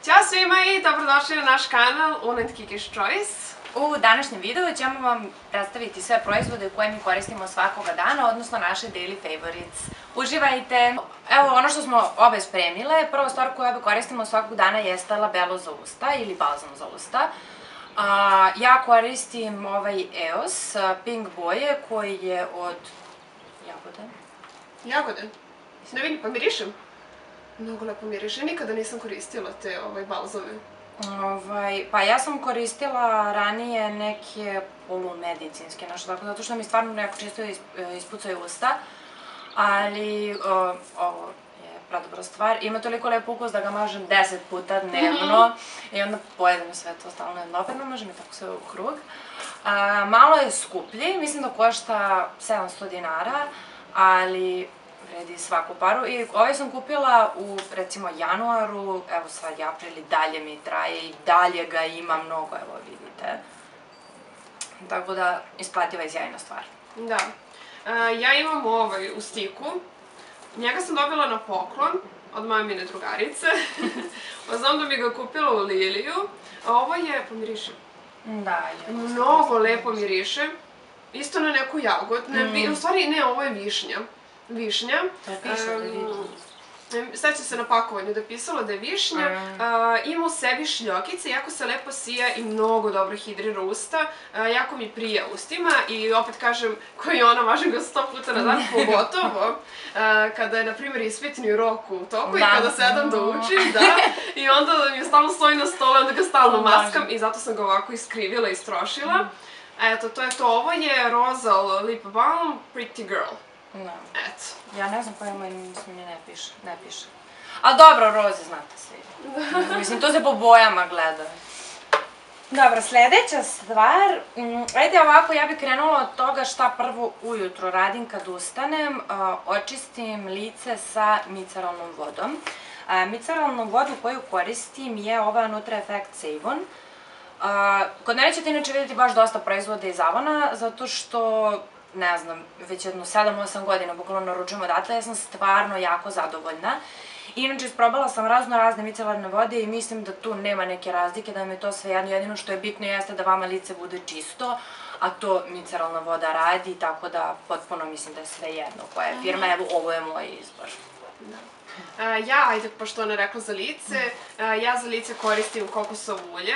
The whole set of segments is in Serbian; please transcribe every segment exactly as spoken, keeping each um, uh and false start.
Ćao svima i dobrodošli na naš kanal Una and Kiki's Choice. U današnjem videu ćemo vam predstaviti sve proizvode koje mi koristimo svakoga dana, odnosno naše daily favorites. Uživajte! Evo ono što smo obe spremile, prva stvar koju obe koristimo svakog dana jeste labelo za usta ili balzam za usta. Ja koristim ovaj E O S pink boje koji je od jagode. Jagode? Ne vidim, pa mirišem. Mnogo lepo miriše, nikada nisam koristila te balzame. Pa ja sam koristila ranije neke polumedicinske, nešto tako, zato što mi stvarno neko često ispucaju usta, ali ovo je predobra stvar. Ima toliko lep ukus da ga mažem deset puta dnevno i onda pojedem sve to stalno jednoperno, mažem i tako sve u krug. Malo je skuplji, mislim da košta sedamsto dinara, ali vredi svaku paru i ovaj sam kupila u recimo januaru, evo sad je april i dalje mi traje i dalje ga ima mnogo, evo vidite. Tako da isplativa je sjajna stvar. Da. Ja imam ovaj u stiku, njega sam dobila na poklon od mamine drugarice, znam da mi ga kupila u Liliju, a ovo je, pomiriše, mnogo lepo miriše, isto na neku jagod, u stvari ne, ovo je višnja. Višnja. Sad će se na pakovanju da je pisalo da je višnja. Ima u sebi šljokice, jako se lepo sija i mnogo dobro hidrira usta. Jako mi prija ustima i opet kažem, koji ona, mažem ga sto puta na dan, pogotovo kada je, na primjer, ispitni rok u toku i kada sedam da učim, da, i onda mi je stalno stoji na stolu, onda ga stalno maskam i zato sam ga ovako iskrivila i istrošila. Eto, to je to. Ovo je Rosal Lip Balm Pretty Girl. Eto. Ja ne znam koja ima ime, mislim, ne piše, ne piše. Ali dobro, roze znate svi. Mislim, to se po bojama gleda. Dobro, sledeća stvar, ajde ovako, ja bih krenula od toga šta prvo ujutro radim kad ustanem. Očistim lice sa miceralnom vodom. Miceralnu vodu koju koristim je ova Nutra Effect Save On. Kod mene ćete inače vidjeti baš dosta proizvoda iz Avona, zato što ne znam, već jedno sedam osam godina bukvalno naručujem odatle, ja sam stvarno jako zadovoljna. Inače, isprobala sam razno razne micelarne vode i mislim da tu nema neke razlike, da mi je to sve jedno, jedino što je bitno jeste da vama lice bude čisto, a to micelarna voda radi, tako da potpuno mislim da je sve jedno koja je firma, evo ovo je moj izbor. Ja, ajde, pošto ona rekla za lice, ja za lice koristim kokosovo ulje.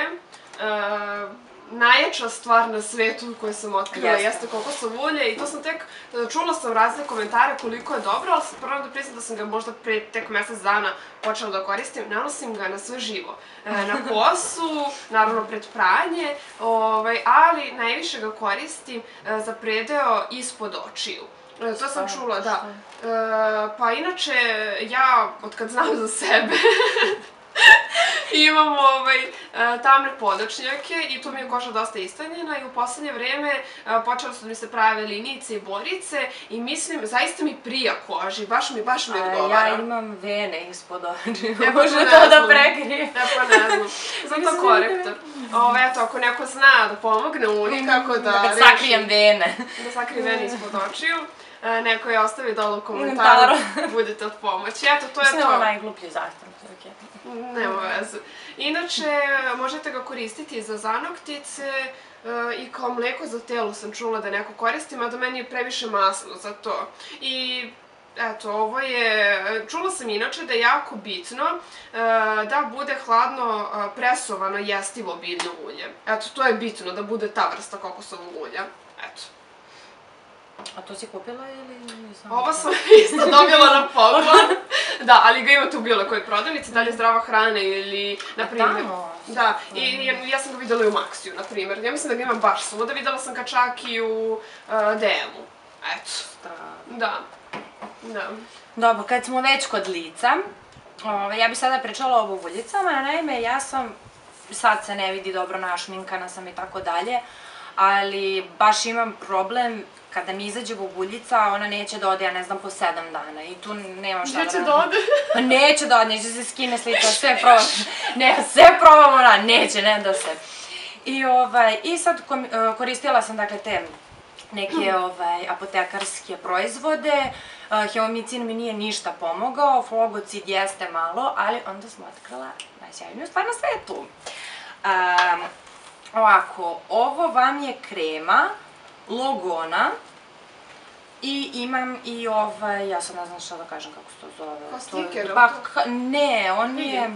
Najjača stvar na svetu koju sam otkrila jeste kokosovo ulje i to sam tek, čula sam razne komentare koliko je dobro, ali prvo da priznam da sam ga možda pre tek mesec dana počela da koristim, nanosim ga na sve živo. Na kosu, naravno pred pranje, ali najviše ga koristim za predeo ispod očiju. To sam čula, da. Pa inače, ja, od kad znam za sebe, imam tamne podočnjake i tu mi je koža dosta istanjena i u poslednje vreme počele su da mi se prave linijice i borice i mislim, zaista mi prija koži, baš mi, baš mi odgovara. Ja imam vene ispod očiju, može to da prekrije. Ne, pa ne znam, zato korektor. Eto, ako neko zna da pomogne Uni kako da reši... Da sakrijem vene. Da sakrijem vene ispod očiju. Neko je ostavi dole u komentaru, budete od pomoći. Eto, to je to. Mislim ovo najgluplji zahtev, to je okej. Nema veze. Inače, možete ga koristiti za zanoktice i kao mleko za telo sam čula da neko koristi, mada meni je previše masno za to. I eto, ovo je, čula sam inače da je jako bitno da bude hladno presovano jestivo biljno ulje. Eto, to je bitno da bude ta vrsta kokosovog ulja. Eto. A to si kupila ili nisam? Ovo sam isto dobila na poklon. Da, ali ga ima tu u bilo kojoj prodavnici, da li je zdrava hrana ili, na primjer... Da, i ja sam ga videla i u Maxiju, na primjer. Ja mislim da ga imam baš svuda, videla sam ga čak i u D M-u. Eto. Da. Da. Dobro, kad smo već kod lica, ja bih sada pričala o bobuljicama, naime, ja sam, sad se ne vidi dobro, našminkana sam i tako dalje, ali baš imam problem kada mi izađe bobuljica, ona neće da ode, ja ne znam, po sedam dana i tu nemam šta da radim. Neće da ode? Pa neće da ode, neće se skine s lica, sve probamo, ne, sve probamo, ona, neće, ne da se. I sad koristila sam, dakle, te neke apotekarske proizvode, Heomicin mi nije ništa pomogao, flogocid jeste malo, ali onda sam otkrila najsjajniju stvar na svetu. Ovako, ovo vam je krema Logona i imam i ovaj, ja sad ne znam šta da kažem kako se to zove. Kao stiker? Ne, on je...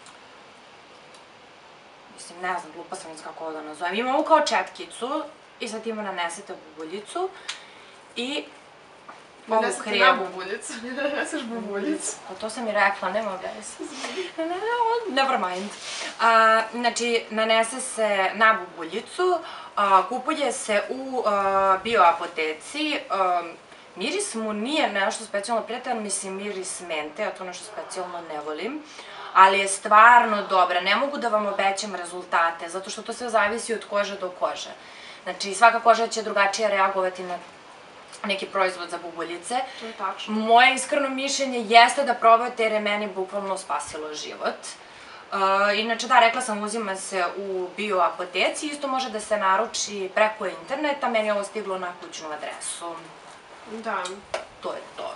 Mislim, ne znam, glupa sam iz kako ovo da nazovem. Ima ovu kao četkicu i sad ima nanesete bubuljicu i ovu kremu. Nanesete na bubuljicu, ne naneseš bubuljicu. Pa to sam i rekla, nema veze. Never mind. Znači, nanese se na bubuljicu, kupuje se u bioapoteci. Miris mu nije nešto specijalno prijatan, mislim miris mente, ja to nešto specijalno ne volim. Ali je stvarno dobra, ne mogu da vam obećam rezultate, zato što to sve zavisi od kože do kože. Znači, svaka koža će drugačije reagovati na neki proizvod za bubuljice. To je tačno. Moje iskreno mišljenje jeste da probate jer je meni bukvalno spasilo život. Inače, da, rekla sam, uzima se u bioapoteci, isto može da se naruči preko interneta, meni je ovo stiglo na kućnu adresu. Da. To je to.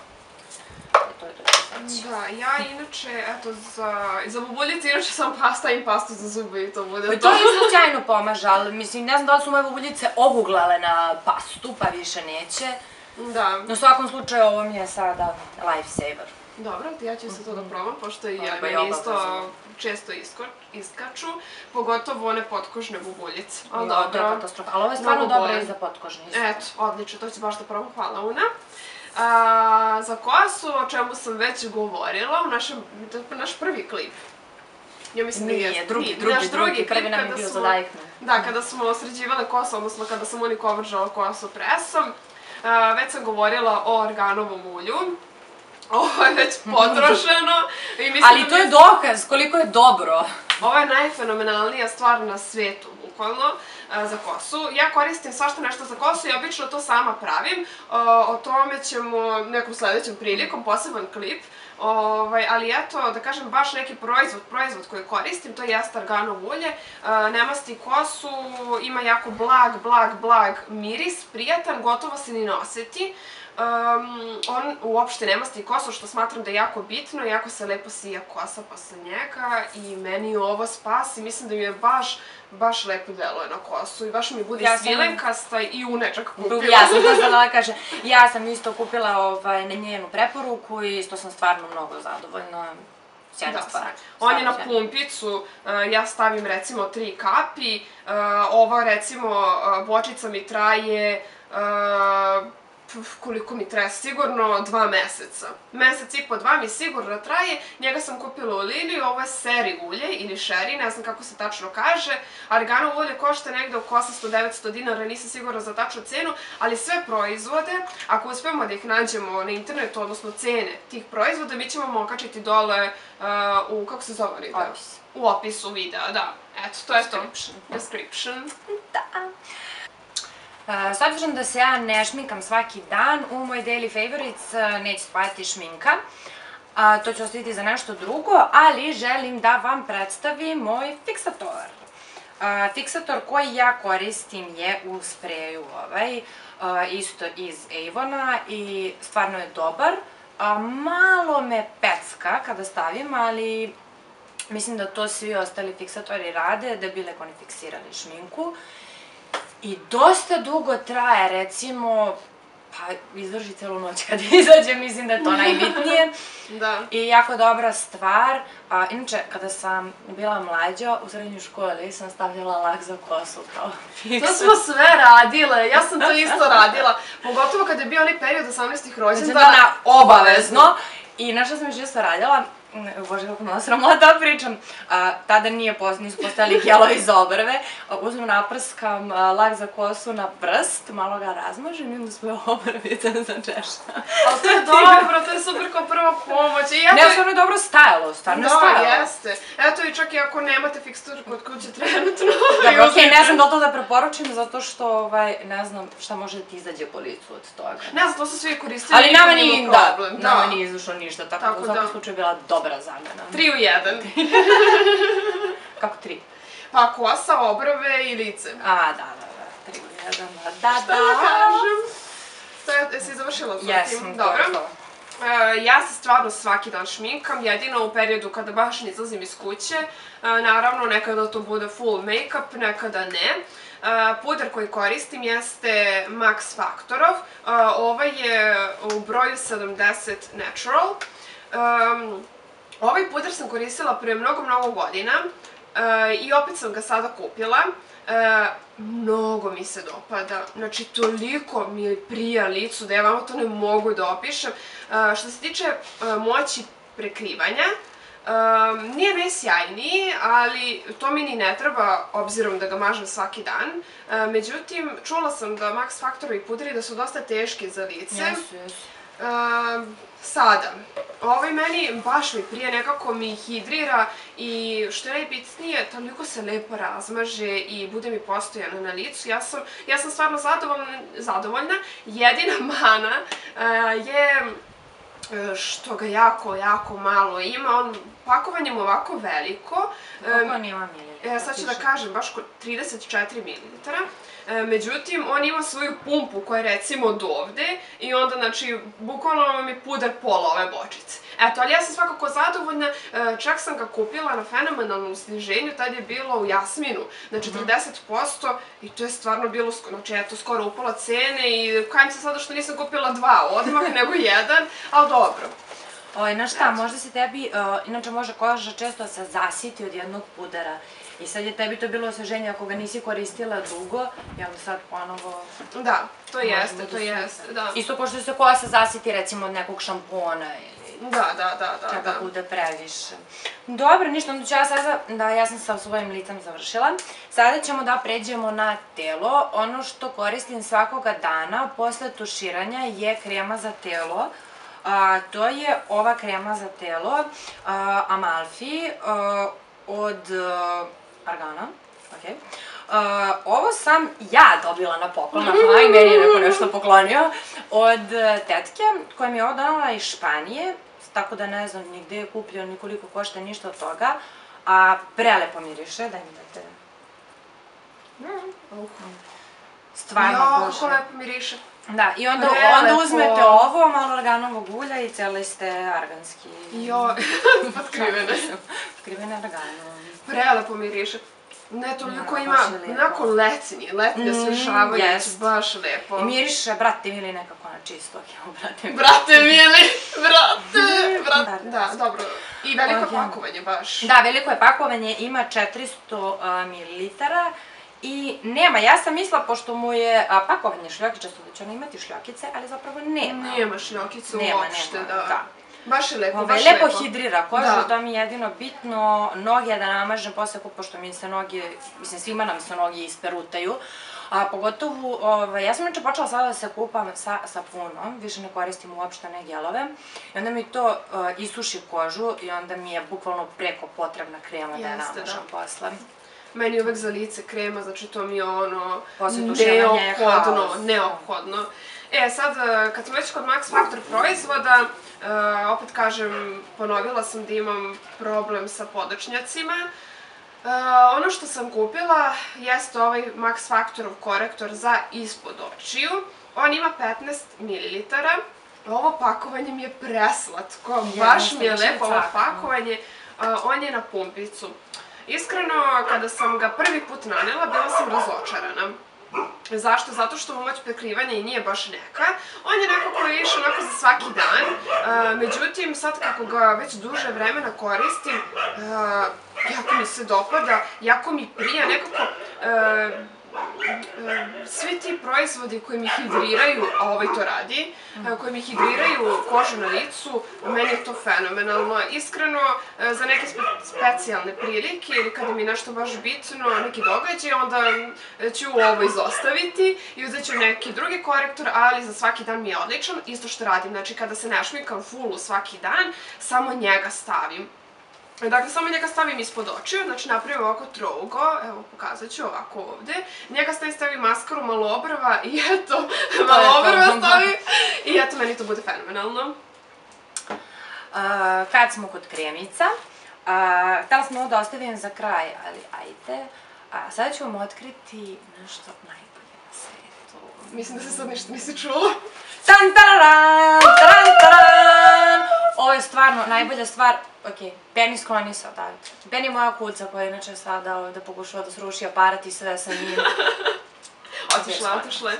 Da, ja inače, eto, za bubuljice inače sam stavim pastu za zube i to bude to. To je isto sjajno pomaže, ali mislim, ne znam da li su moje bubuljice oguglale na pastu, pa više neće. Da. No, u svakom slučaju, ovo mi je sada lifesaver. Dobro, ja ću se to da probam, pošto i ja meni isto često iskaču, pogotovo one potkožne bubuljice. Ali dobro. To je katastrofa, ali ovo je stvarno dobro i za potkožne isto. Eto, odlično, to ću baš da probam, hvala Una. Za kosu, o čemu sam već govorila, u naš prvi klip. Ja mislim da je... Nije, drugi, drugi, drugi, prvi nam je bio za Dajkman. Da, kada smo sređivale kosu, odnosno kada sam unikovržala kosu presom, već sam govorila o organovom ulju. Ovo je već potrošeno. Ali to je dokaz koliko je dobro. Ovo je najfenomenalnija stvar na svetu, bukvalno, za kosu. Ja koristim svašta nešto za kosu i obično to sama pravim. O tome ćemo nekom sledećem prilikom, poseban klip. Ali eto, da kažem, baš neki proizvod, proizvod koji koristim, to jeste arganovo ulje. Ne masti kosu, ima jako blag, blag, blag miris, prijatan, gotovo se ni ne oseti. On uopšte ne masti kosu, što smatram da je jako bitno, jako se lepo sija kosa posle njega i meni ovo spasi, mislim da mi je baš, baš lepo deluje na kosu i baš mi bude svilenkasta i unečak kupila. Ja sam to znala da kažem, ja sam isto kupila na njenu preporuku i isto sam stvarno mnogo zadovoljna. Sjajna stvar. On je na pumpicu, ja stavim recimo tri kapi, ova recimo bočica mi traje koliko mi traje, sigurno dva meseca. Mesec i po dva mi sigurno traje. Njega sam kupila u Lidlu, ovo je seri ulje ili šeri, ne znam kako se tačno kaže. Arganovo ulje košta negde oko osamsto do devetsto dinara, nisam sigurna za tačnu cenu, ali sve proizvode, ako uspemo da ih nađemo na internetu, odnosno cene tih proizvoda, mi ćemo vam okačiti dole u, kako se zove video? Opis. U opisu videa, da. Eto, to je to. Description. Da. S obzirom da se ja ne šminkam svaki dan, u moj daily favorites neće spajati šminka. To ću ostaviti za nešto drugo, ali želim da vam predstavim moj fiksator. Fiksator koji ja koristim je u spreju ovaj, isto iz Avona i stvarno je dobar. Malo me pecka kada stavim, ali mislim da to svi ostali fiksatori rade da bi lepo ne fiksirali šminku. I dosta dugo traje, recimo, pa izdrži celu noć kad izađe, mislim da je to najbitnije. Da. I jako dobra stvar. Inače, kada sam bila mlađa, u srednjoj školi sam stavljala lak za kosu kao fiksator. To smo sve radile, ja sam to isto radila. Pogotovo kada je bio onaj period osamnaestih rođendana, obavezno. I na što sam još isto radila, bože kako malo sramota pričam, tada nisu postojali gelovi za obrve, uzmem naprskam lak za kosu na prst, malo ga razmažem i onda svoje obrvice začešljam. Ali to je dobro, to je super kao prva pomoć. Ne, stvarno je dobro stajalo, stvarno je stajalo. Da, jeste. Eto i čak i ako nemate fiksator kod kuće trenutno. Dobro, okej, ne znam da li to da preporučim, zato što ne znam šta može da ti izađe po licu od toga. Ne znam, to su svi koristili. Ali nama nije, da, nama nije izašlo ništa, tako da u svakom slučaju je bila dobra zamena. Tri u jedan. Kako tri? Pa kosa, obrve i lice. A, da, da, da, tri u jedan, da, da. Šta da kažem? Jesi završila s tim? Jesam, to je to. Ja se stvarno svaki dan šminkam, jedino u periodu kada baš ne izlazim iz kuće. Naravno, nekada to bude full make-up, nekada ne. Puder koji koristim jeste Max Factorov. Ovaj je u broju sedamdeset Natural. Ovaj puder sam koristila prije mnogo, mnogo godina i opet sam ga sada kupila. Mnogo mi se dopada, znači toliko mi prija licu da ja vama to ne mogu da opišem. Što se tiče moći prekrivanja, nije najsjajniji, ali to mi ni ne treba, obzirom da ga mažem svaki dan. Međutim, čula sam da Max Factorovi puderi da su dosta teški za lice. Jesu, jesu. Sada, ovaj meni baš mi prije, nekako mi hidrira i što je najbitnije, toliko se lepo razmaže i bude mi postojano na licu. Ja sam stvarno zadovoljna. Jedina mana je što ga jako, jako malo ima. Pakovanje mu ovako veliko. Koliko on ima mililitara? Sad ću da kažem, baš trideset četiri mililitara. Međutim, on ima svoju pumpu koja je recimo od ovde i onda, znači, bukvalno vam je puder pola ove bočice. Eto, ali ja sam svakako zadovoljna, čak sam ga kupila na fenomenalnom sniženju, tad je bilo u Jasminu na četrdeset posto i to je stvarno bilo, znači, eto, skoro upola cene i kajem se sada što nisam kupila dva odmah, nego jedan, ali dobro. Znaš šta, možda se tebi, inače može koža često se zasiti od jednog pudera. I sad je tebi to bilo osveženje ako ga nisi koristila dugo, i onda sad ponovo... Da, to jeste, to jeste, da. Isto kao što se kosa zasiti recimo od nekog šampona ili... Da, da, da, da. Kada bude previše. Dobro, ništa, onda ću ja sada, da ja sam sa svojim licem završila. Sada ćemo da pređemo na telo. Ono što koristim svakoga dana posle tuširanja je krema za telo. To je ova krema za telo, Amalfi, od Argana. Ovo sam ja dobila na poklon, aha, i meni je neko nešto poklonio, od tetke koja mi je ovo donala iz Španije, tako da ne znam ni gde je kupljeno, ni koliko košta, ništa od toga, a prelepo miriše, daj mi da te... Stvarno Jo, bože. kako lepo miriše. Da, i onda uzmete ovo, malo arganovog ulja i celi ste arganski. Jo, otkrivene. Otkrivene arganom. Prelepo miriše. Ne, toliko ima, onako letnji, letnje osvežavajući, baš lepo. I miriše, brate mili, nekako na čisto, brate mili. Brate mili, brate, brate, da, dobro. I veliko je pakovanje baš. Da, veliko je pakovanje, ima četiristo mililitara. I nema, ja sam mislila, pošto mu je pakovanje šljokičasto, da će ono imati šljokice, ali zapravo nema. Nema šljokice uopšte, da. Baš je lepo, baš lepo. lepo. Lepo hidrira kožu, to mi je jedino bitno. Noge da namažem posle, pošto mi se noge, mislim svima nam se noge isperutaju. A pogotovo, ja sam inače počela sada da se kupam sa sapunom, više ne koristim uopšte ne gelove. I onda mi to isuši kožu i onda mi je bukvalno preko potrebna krema da je namažem posle. Meni je uvek za lice krema, znači to mi je ono neophodno, neophodno. E, sad, kad smo već kod Max Factor proizvoda, opet kažem, ponovila sam da imam problem sa podočnjacima. Ono što sam kupila jeste ovaj Max Factorov korektor za ispod očiju. On ima petnaest mililitara. Ovo pakovanje mi je preslatko, baš mi je lepo ovo pakovanje. On je na pumpicu. Iskreno, kada sam ga prvi put nanela, bila sam razočarana. Zašto? Zato što mu moć prekrivanja i nije baš neka. On je nekako više onako za svaki dan. Međutim, sad kako ga već duže vremena koristim, jako mi se dopada, jako mi prija nekako... Svi ti proizvodi koji mi hidriraju, a ovaj to radi, koji mi hidriraju kožu na licu, meni je to fenomenalno. Iskreno, za neke specijalne prilike ili kada mi je nešto baš bitno, neki događaj, onda ću ovo izostaviti i uzet ću neki drugi korektor, ali za svaki dan mi je odličan. Isto što radim, znači kada se ne šminkam fullu svaki dan, samo njega stavim. Dakle, samo njega stavim ispod očiju, znači napravim ovako trougo, evo pokazat ću ovako ovde. Njega stavim, stavim maskaru, malo obrva i eto, malo obrva stavim i eto, meni to bude fenomenalno. Kad smo kod kremica, htjela sam ovo da ostavim za kraj, ali ajde. Sada ću vam otkriti nešto najbolje na svetu. Mislim da se sad ništa nisi čula. Tan tararam, taran taran! ovo je stvarno najbolja stvar. Ok, Ben skloni se odavde. Ben je moja kuca koja inače sada ovde pokušava da sruši aparat i sve sa njim. Otišle, otišle.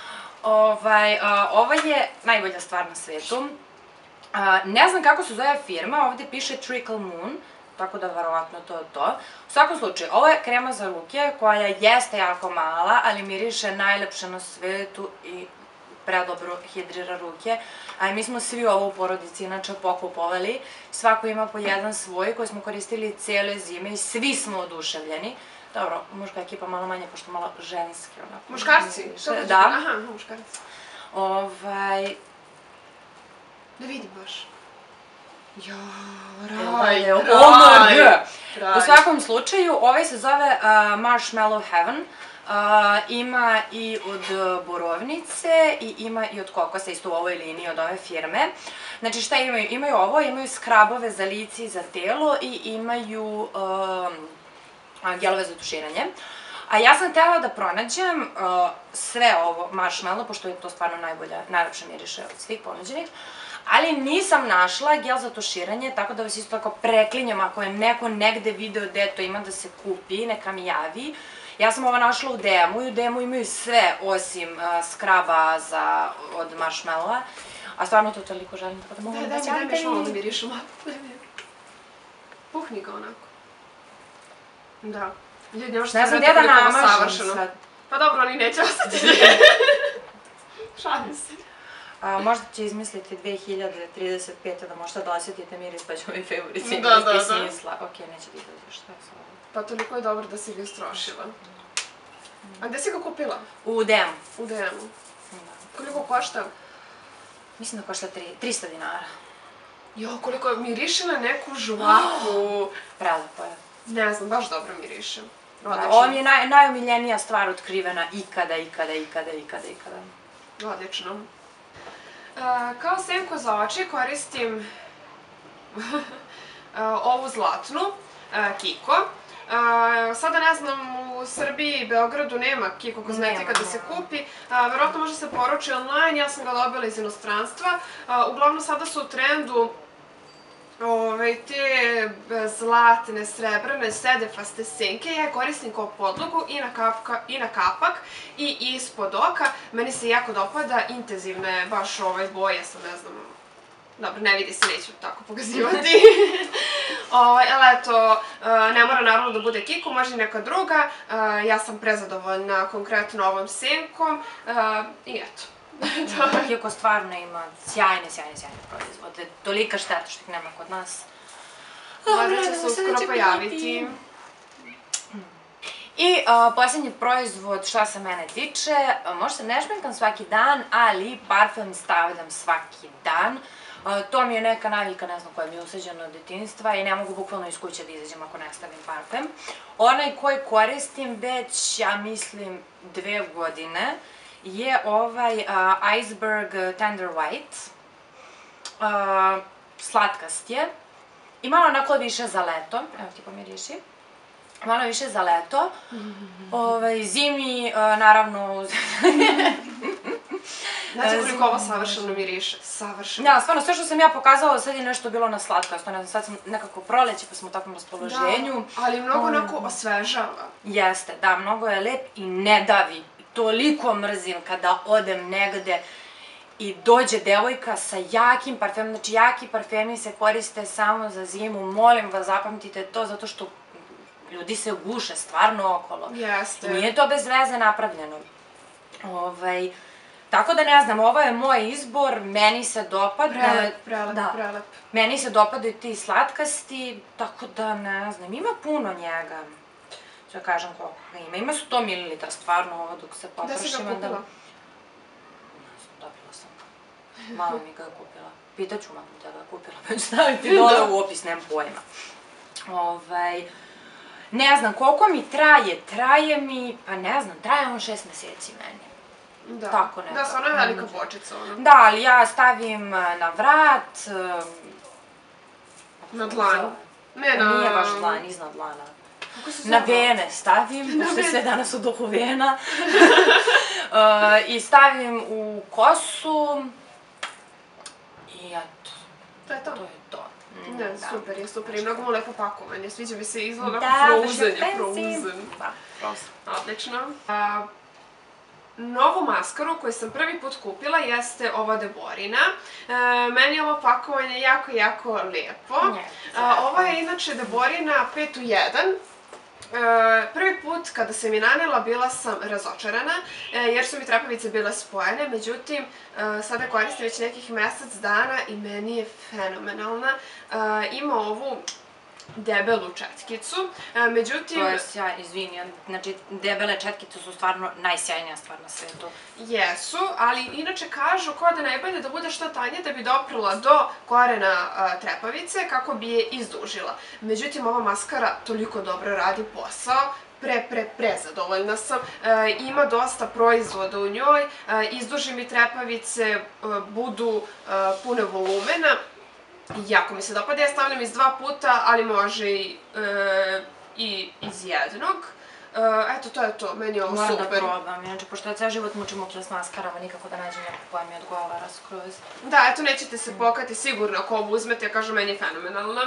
Ovo je najbolja stvar na svetu. Ne znam kako se zove firma, ovde piše Trickle Moon, tako da verovatno to je to. U svakom slučaju, ovo je krema za ruke koja jeste jako mala, ali miriše najlepše na svetu i predobro hidrira ruke. A mi smo svi ovo u porodici inače pokupovali. Svako ima po jedan svoj koji smo koristili cijele zime i svi smo oduševljeni. Dobro, muška ekipa malo manje, pošto malo ženski onako. Muškarci? Da. Aha, muškarci. Ovaj... Da vidim baš. Jao, raj, O M G! U svakom slučaju, ovaj se zove Marshmallow Heaven. Ima i od borovnice i ima i od kokosa, isto u ovoj liniji od ove firme. Znači šta imaju? Imaju ovo, imaju skrabove za lice i za telo i imaju gelove za tuširanje. A ja sam htjela da pronađem sve ovo marshmallow, pošto je to stvarno najbolja, najlepša miriše od svih ponuđenih. Ali nisam našla gel za tuširanje, tako da vas isto tako preklinjam ako je neko negde video gde to ima da se kupi, neka mi javi. Ja sam ovo našla u D M-u i u D M-u imaju sve osim skraba od marshmallowa. A stvarno to toliko želim, tako da mogu da ćete mi. Daj mi još malo da mirišu malo. Puhni ga onako. Da. Ljudi, ne možete znam gdje da namažem sad. Pa dobro, oni neće ostati. Šalim se. Možda će izmisliti dve hiljade trideset pete da možete da osjetite miris pa će ovi favorici da, da, da smisla. Ok, neće da izgledaš, šta je sad? Pa toliko je dobro da si ga istrošila. A gde si ga kupila? U D M-u. U D M-u. Koliko košta? Mislim da košta trista dinara. Jo, koliko miriše na neku žvaku. Prelepo je. Ne znam, baš dobro miriše. Ovo mi je najomiljenija stvar otkrivena ikada, ikada, ikada, ikada, ikada. Odlično. Kao senku za oči koristim ovu zlatnu, Kiko. Sada ne znam, u Srbiji i Beogradu nema Kiko kozmetika da se kupi. Verovatno može se poruči online, ja sam ga dobila iz inostranstva. Uglavnom sada su u trendu te zlatne, srebrne, sedefaste senke. Ja je koristim kao podlogu i na kapak i ispod oka. Meni se jako dopada, intenzivne baš boje, sad ne znam, dobro, ne vidi se, neću tako pokazivati. Ali eto, ne mora naravno da bude Kiko, može i neka druga. Ja sam prezadovoljna konkretno ovom senkom i eto. Kiko stvarno ima sjajne, sjajne, sjajne proizvode. Tolika šteta što ih nema kod nas. Dobro, će se uskoro pojaviti. I posljednji proizvod šta se mene tiče, možda se ne šminkam svaki dan, ali parfem stavljam svaki dan. To mi je neka navika, ne znam koja mi je usađena od detinjstva i ne mogu bukvalno iz kuće da izađem ako ne stavim parfem. Onaj koji koristim već, ja mislim, dve godine je ovaj Iceberg Tender White. Slatkast je. I malo onako više za leto. Evo ti pomiriši. Malo više za leto. Zimi, naravno... Znači koliko ovo savršeno miriše, savršeno. Da, stvarno, sve što sam ja pokazala, sad je nešto bilo na slatkasto, ne znam, sad sam nekako proleće pa smo u takvom raspoloženju. Da, ali mnogo onako osvežava. Jeste, da, mnogo je lep i ne davi. Toliko mrzim kada odem negde i dođe devojka sa jakim parfemom, znači jaki parfemi se koriste samo za zimu, molim vas zapamtite to zato što ljudi se guše stvarno okolo. Jeste. I nije to bez veze napravljeno. Ovaj... Tako da ne znam, ovo je moj izbor, meni se dopada... Prelep, prelep, prelep. Meni se dopadaju ti slatkasti, tako da ne znam, ima puno njega. Što kažem koliko ga ima, ima sto mililitara stvarno ovo dok se potrošim. Gde si ga kupila? Ne znam, dobila sam ga. Mama mi ga je kupila. Pitaću mamu da ga je kupila, pa ću staviti dole u opis, nemam pojma. Ne znam, koliko mi traje, traje mi, pa ne znam, traje on šest meseci meni. Da, da, stvarno je velika bočica ono. Da, ali ja stavim na vrat... Na dlan? Ne, na... Nije baš dlan, iznad dlana. Na vene stavim, pošto je sve danas u duhu vena. I stavim u kosu... I eto. To je to. To je to. Ne, super je, super je, mnogo mu lepo pakovanje, sviđa mi se izgleda Da, kao baš Frozen je je, fancy. Frozen. Da, Frozen. Odlično. A, novu maskaru koju sam prvi put kupila jeste ova Deborina. E, meni je ovo pakovanje jako, jako lepo. A, ova je inače Deborina pet u jedan. E, prvi put kada sam je nanela bila sam razočarana e, jer su mi trepavice bile spojene, međutim e, sada koristim već nekih mesec dana i meni je fenomenalna. E, ima ovu debelu četkicu, e, međutim... To je sjaj, izvini, znači debele četkice su stvarno najsjajnija stvar na svetu. Jesu, ali inače kažu kao da najbolje da bude što tanje da bi doprla do korena a, trepavice kako bi je izdužila. Međutim, ova maskara toliko dobro radi posao, pre, pre, pre zadovoljna sam. E, ima dosta proizvoda u njoj, e, izduži mi trepavice, e, budu e, pune volumena. Jako mi se dopada, ja stavljam iz dva puta, ali može i, e, i iz jednog. E, eto, to je to, meni je ovo Moram super. da probam, inače, pošto ja ceo život mučim muke s maskarama, nikako da nađem neku koja mi odgovara skroz. Da, eto, nećete se pokati sigurno ako ovo uzmete, ja kažem, meni je fenomenalna.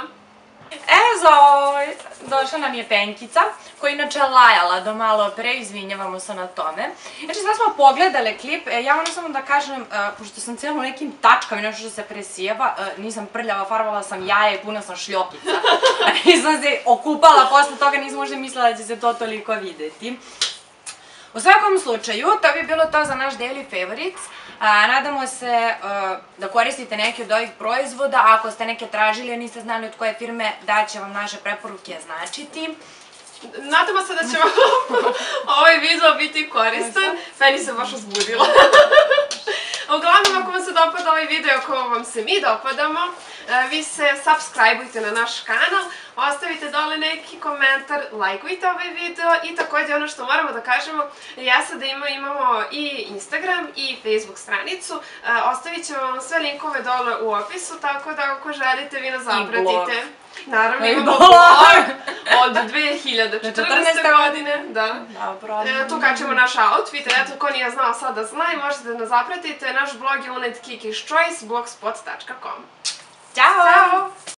Ezo, došla nam je Penkica, koja je inače lajala do malo pre, izvinjavamo se na tome. Znači, sad smo pogledale klip, ja moram samo da kažem, pošto sam cijelo u nekim tačkama i nešto što se presijeva, nisam prljava, farbala sam jaja i puna sam šljokica. Nisam se okupala, posle toga nisam možda mislila da će se to toliko videti. U svakom slučaju, to bi bilo to za naš Daily Favorites. Nadamo se da koristite neke od ovih proizvoda. Ako ste neke tražili, a niste znali od koje firme, da će vam naše preporuke značiti. Nadamo se da će vam ovaj video biti koristan. Meni se baš uzbudila. Uglavnom, ako vam se dopada ovaj video, ako vam se mi dopadamo, vi se subscribe-ujte na naš kanal, ostavite dole neki komentar, lajkujte ovaj video i također ono što moramo da kažemo, ja sada imamo i Instagram i Facebook stranicu, ostavit ćemo vam sve linkove dole u opisu, tako da ako želite vi nas zapratite. Naravno imamo blog od dve hiljade četrnaeste. godine, da. Tu kačemo naš outfit, eto ko nije znao sad da zna i možete da nas zapratite, naš blog je uned kikis choice blogspot tačka com. Ćao!